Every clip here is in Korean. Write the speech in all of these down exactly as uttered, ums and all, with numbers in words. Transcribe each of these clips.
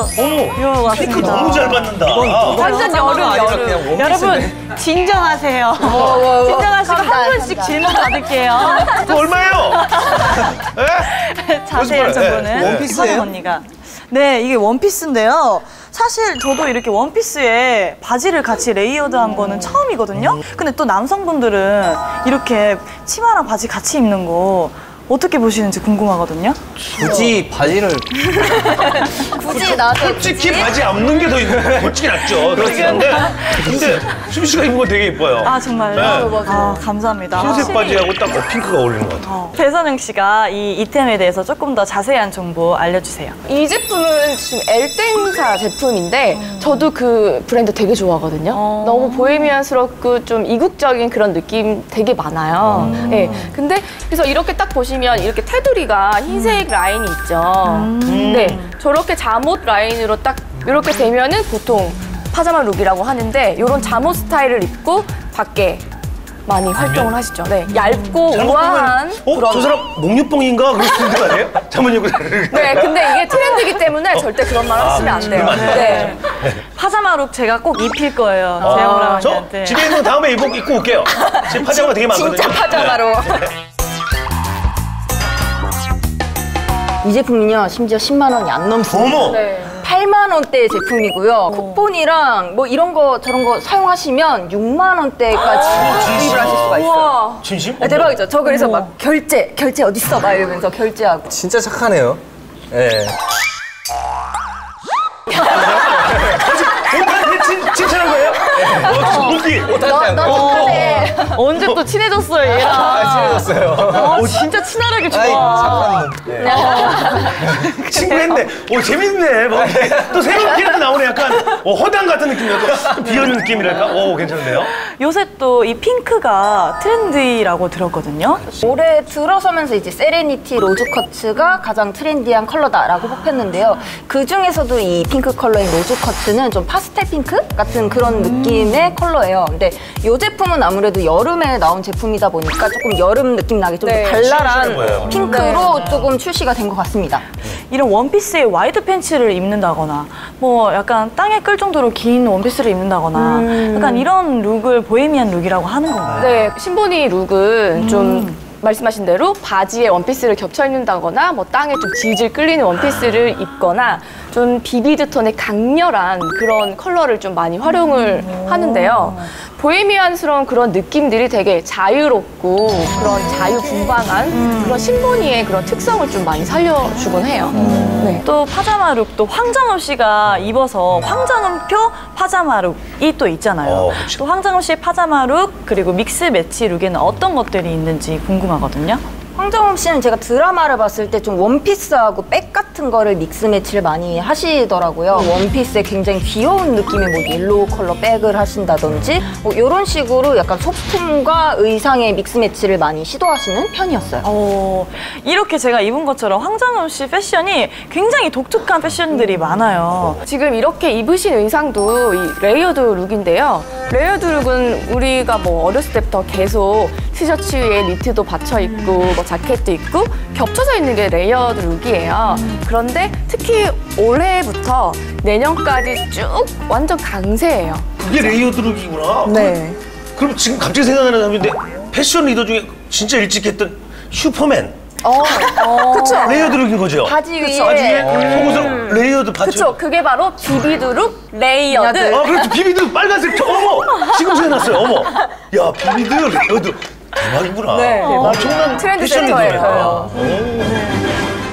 저 입어봤습니다. 핑크 너무 잘 받는다. 완전 여름, 여름. 여러분, 진정하세요. 진정하시고 한 분씩 질문 받을게요. 그거 얼마예요? 자세한 정보는 원피스예요? 언니가. 네, 이게 원피스인데요. 사실 저도 이렇게 원피스에 바지를 같이 레이어드한 거는 처음이거든요. 근데 또 남성분들은 이렇게 치마랑 바지 같이 입는 거 어떻게 보시는지 궁금하거든요. 굳이 바지를 굳이 나도 솔직히 바지 안 입는 게 더 멋지게 낫죠. 그렇긴 한데 근데 수미 씨가 입은 건 되게 예뻐요. 아 정말요? 네. 아 감사합니다. 흰색 바지하고 딱 어, 핑크가 어울리는 것 같아요. 어. 배선영 씨가 이 이템에 대해서 조금 더 자세한 정보 알려주세요. 이 제품은 지금 엘땡사 제품인데 음. 저도 그 브랜드 되게 좋아하거든요. 어. 너무 보헤미안스럽고 좀 이국적인 그런 느낌 되게 많아요. 음. 네. 근데 그래서 이렇게 딱 보시면 이렇게 테두리가 흰색 음. 라인이 있죠. 음. 네, 저렇게 잠옷 라인으로 딱 이렇게 되면은 보통 파자마 룩이라고 하는데 이런 잠옷 스타일을 입고 밖에 많이 활동을 하시죠. 네, 얇고 우아한 어? 그런. 저 사람 목류뽕인가? 그럴 수 있는 거 아니에요? 잠옷 입고. 네, 근데 이게 트렌드이기 때문에 절대 그런 말 하시면 안 돼요. 아, 네. 파자마 룩 제가 꼭 입힐 거예요. 아, 재영랑 저 언니한테. 집에 있는 거 다음에 입고, 입고 올게요. 제 파자마 되게 많거든요. 진짜 파자마로. 네. 이 제품은요, 심지어 십만 원이 안 넘습니다. 어머! 네. 팔만 원대의 제품이고요. 쿠폰이랑 뭐 이런 거 저런 거 사용하시면 육만 원대까지 구입을 하실 수가 있어요. 우와. 진심? 네, 대박이죠. 저 그래서 막 결제, 결제 어딨어? 막 이러면서 결제하고. 진짜 착하네요. 예. 오빠한테 칭찬한 거예요? 어, 웃기. 너, 너 착하네. 언제 또 친해졌어요, 얘랑. 아, 친해졌어요. 어, 진짜 친화력이 좋아. 아이, 착한 놈. 네. 친구했네. 오, 재밌네. 뭐, 또 새로운 캐릭터 나오네. 약간 어, 허당 같은 느낌이랄까? 또 비어있는 느낌이랄까? 오, 괜찮은데요? 요새 또 이 핑크가 트렌디라고 들었거든요. 올해 들어서면서 이제 세레니티 로즈 커츠가 가장 트렌디한 컬러다라고 뽑혔는데요. 그 중에서도 이 핑크 컬러인 로즈 커츠는 좀 파스텔 핑크 같은 그런 느낌의 컬러예요. 근데 이 제품은 아무래도 여름에 나온 제품이다 보니까 조금 여름 느낌 나게 좀 네, 발랄한 핑크로 조금 출시가 된 것 같습니다. 이런 원피스에 와이드 팬츠를 입는다거나 뭐 약간 땅에 끌 정도로 긴 원피스를 입는다거나 음. 약간 이런 룩을 보헤미안 룩이라고 하는 건가요? 네, 신보니 룩은 좀 말씀하신 대로 바지에 원피스를 겹쳐 입는다거나 뭐 땅에 좀 질질 끌리는 원피스를 입거나 좀 비비드 톤의 강렬한 그런 컬러를 좀 많이 활용을 하는데요. 보헤미안스러운 그런 느낌들이 되게 자유롭고 그런 자유분방한 그런 신보니의 그런 특성을 좀 많이 살려주곤 해요. 네. 또 파자마 룩도 황정음 씨가 입어서 황정음표 파자마 룩이 또 있잖아요. 어, 그렇죠. 또 황정음 씨의 파자마 룩 그리고 믹스 매치 룩에는 어떤 것들이 있는지 궁금하거든요. 황정음 씨는 제가 드라마를 봤을 때 좀 원피스하고 백 같은 거를 믹스 매치를 많이 하시더라고요. 원피스에 굉장히 귀여운 느낌의 뭐 옐로우 컬러 백을 하신다든지 뭐 이런 식으로 약간 소품과 의상의 믹스 매치를 많이 시도하시는 편이었어요. 어, 이렇게 제가 입은 것처럼 황정음 씨 패션이 굉장히 독특한 패션들이 많아요. 지금 이렇게 입으신 의상도 이 레이어드 룩인데요. 레이어드 룩은 우리가 뭐 어렸을 때부터 계속 티셔츠 위에 니트도 받쳐 입고 뭐 자켓도 입고 겹쳐져 있는 게 레이어드 룩이에요. 그런데 특히 올해부터 내년까지 쭉 완전 강세예요. 이게 레이어드룩이구나. 네. 그럼 지금 갑자기 생각나는 사람인데 패션 리더 중에 진짜 일찍 했던 슈퍼맨. 어, 어. 그쵸. 레이어드룩인 거죠? 바지 위에 바지에 속옷을 레이어드 받쳐. 그쵸. 그게 바로 비비드 룩 레이어드. 아, 그렇죠. 비비드 빨간색. 저, 어머! 지금 생각났어요. 어머. 야, 비비드 레이어드. 대박이구나. 네. 엄청난 트렌드 패션 센터예요. 리더네요.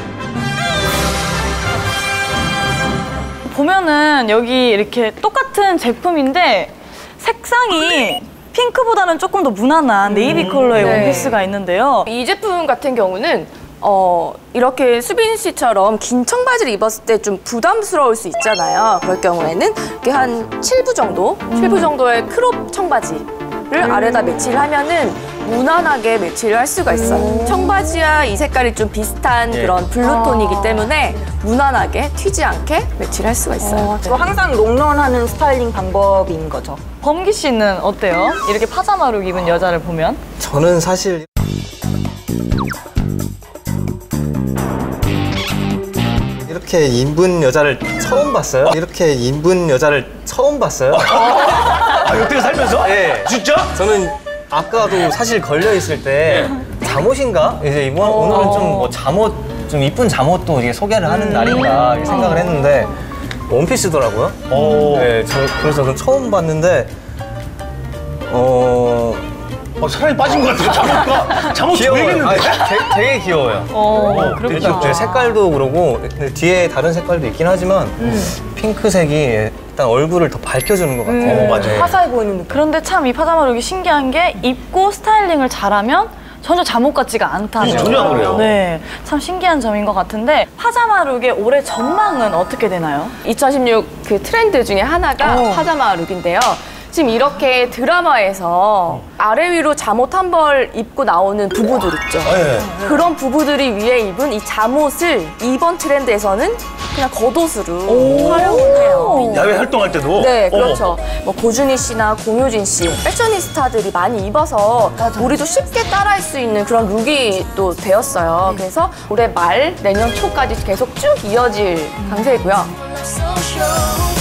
보면은 여기 이렇게 똑같은 제품인데 색상이 핑크보다는 조금 더 무난한 네이비 컬러의 네. 원피스가 있는데요. 이 제품 같은 경우는 어, 이렇게 수빈 씨처럼 긴 청바지를 입었을 때 좀 부담스러울 수 있잖아요. 그럴 경우에는 이렇게 한 칠 부 정도, 칠 부 정도의 크롭 청바지를 아래다 매치를 하면은 무난하게 매치를 할 수가 있어요. 청바지와 이 색깔이 좀 비슷한 예. 그런 블루톤이기 때문에 무난하게 튀지 않게 매치를 할 수가 있어요. 이거 항상 롱런하는 스타일링 방법인 거죠. 범기 씨는 어때요? 이렇게 파자마 룩 입은 여자를 보면? 저는 사실 이렇게 이렇게 인분 여자를 처음 봤어요. 이렇게 인분 여자를 처음 봤어요. 아, 여태 살면서? 네. 진짜? 저는 아까도 사실 걸려 있을 때 잠옷인가? 이제 이번 오늘은 좀 뭐 잠옷 좀 이쁜 잠옷도 이게 소개를 하는 날인가 이렇게 생각을 했는데 원피스더라고요. 오. 네, 저 그래서 저는 처음 봤는데 어 어, 사람이 빠진 것 같아요. 잠옷가. 잠옷 귀여워요. 보이겠는데? 아니, 되, 되게 귀여워요. 어, 일단 제 색깔도 그러고 근데 뒤에 다른 색깔도 있긴 하지만 핑크색이 일단 얼굴을 더 밝혀주는 것 같아요. 어, 맞아요. 화사해 보이는 느낌. 그런데 참 이 파자마 룩이 신기한 게 입고 스타일링을 잘하면 전혀 잠옷 같지가 않다는 음, 전혀 안 그래요. 네, 참 신기한 점인 것 같은데 파자마 룩의 올해 전망은 어떻게 되나요? 이천십육 그 트렌드 중에 하나가 어. 파자마 룩인데요. 지금 이렇게 드라마에서 아래 위로 잠옷 한 벌 입고 나오는 부부들 있죠. 네. 그런 부부들이 위에 입은 이 잠옷을 이번 트렌드에서는 그냥 겉옷으로 활용을 해요. 야외 활동할 때도? 네, 어머. 그렇죠. 뭐 고준희 씨나 공효진 씨, 패셔니스타들이 많이 입어서 우리도 쉽게 따라할 수 있는 그런 룩이 또 되었어요. 그래서 올해 말, 내년 초까지 계속 쭉 이어질 강세이고요. So sure.